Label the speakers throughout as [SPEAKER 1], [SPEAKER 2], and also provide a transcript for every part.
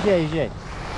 [SPEAKER 1] езжай, езжай.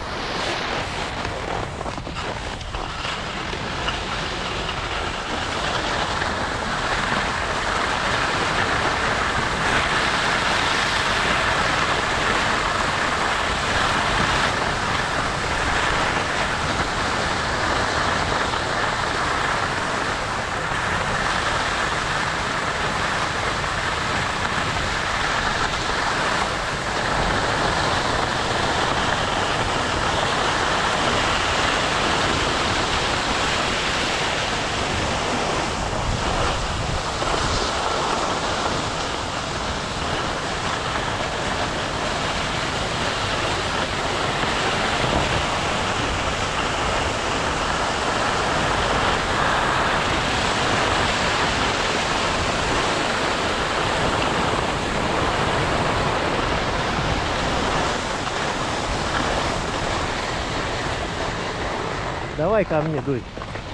[SPEAKER 1] Давай ко мне, дуй.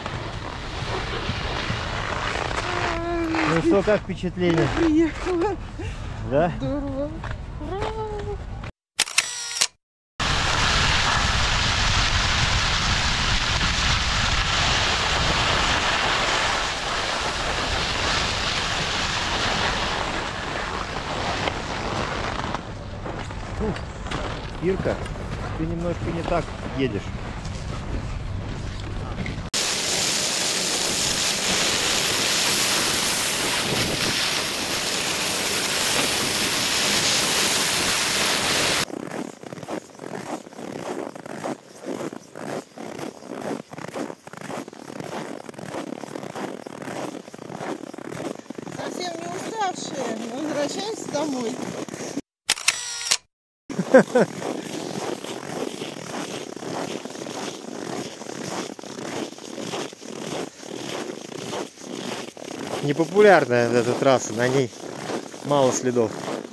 [SPEAKER 1] Ну что, как впечатление?
[SPEAKER 2] Приехала.
[SPEAKER 1] Да?
[SPEAKER 2] Здорово.
[SPEAKER 1] Ирка, ты немножко не так едешь.
[SPEAKER 2] Совсем не уставшие. Мы возвращаемся домой.
[SPEAKER 1] Непопулярная эта трасса, на ней мало следов.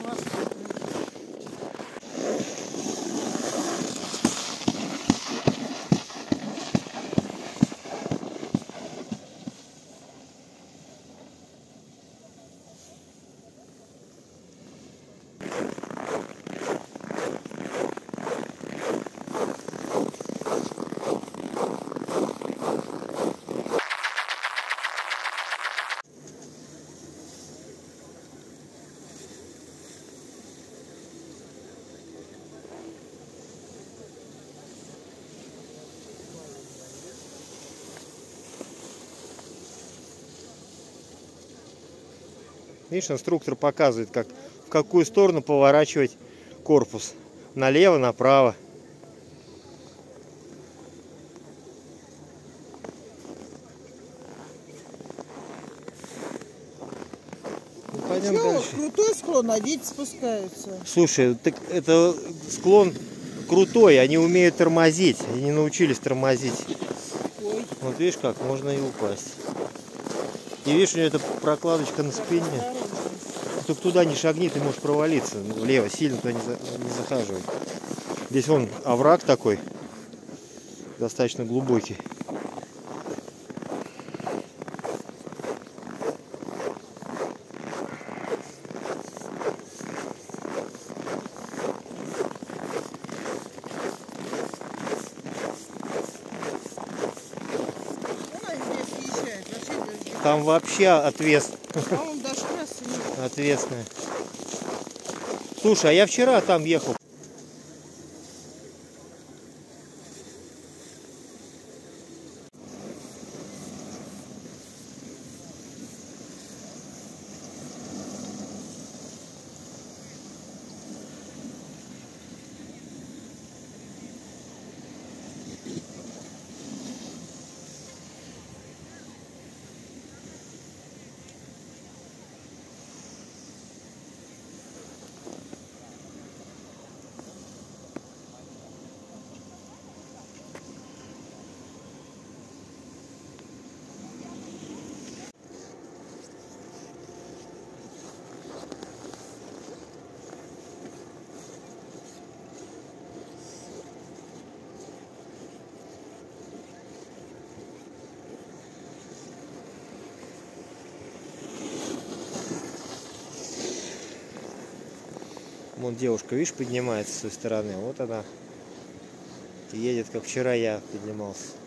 [SPEAKER 1] Видишь, инструктор показывает, как, в какую сторону поворачивать корпус. Налево, направо. Ну, пойдем
[SPEAKER 2] Чего?
[SPEAKER 1] дальше.
[SPEAKER 2] Крутой склон, а дети спускаются.
[SPEAKER 1] Слушай, так это склон крутой, они умеют тормозить. Они не научились тормозить.
[SPEAKER 2] Ой.
[SPEAKER 1] Вот видишь как, можно и упасть. И видишь, у нее эта прокладочка на спине. Только туда не шагни, ты можешь провалиться влево, сильно туда не захаживай. Здесь вон овраг такой, достаточно глубокий. Там вообще отвес.
[SPEAKER 2] По-моему, даже трассы нет.
[SPEAKER 1] Ответственная. Слушай, а я вчера там ехал. Вон девушка, видишь, поднимается с той стороны. Вот она И едет, как вчера я поднимался.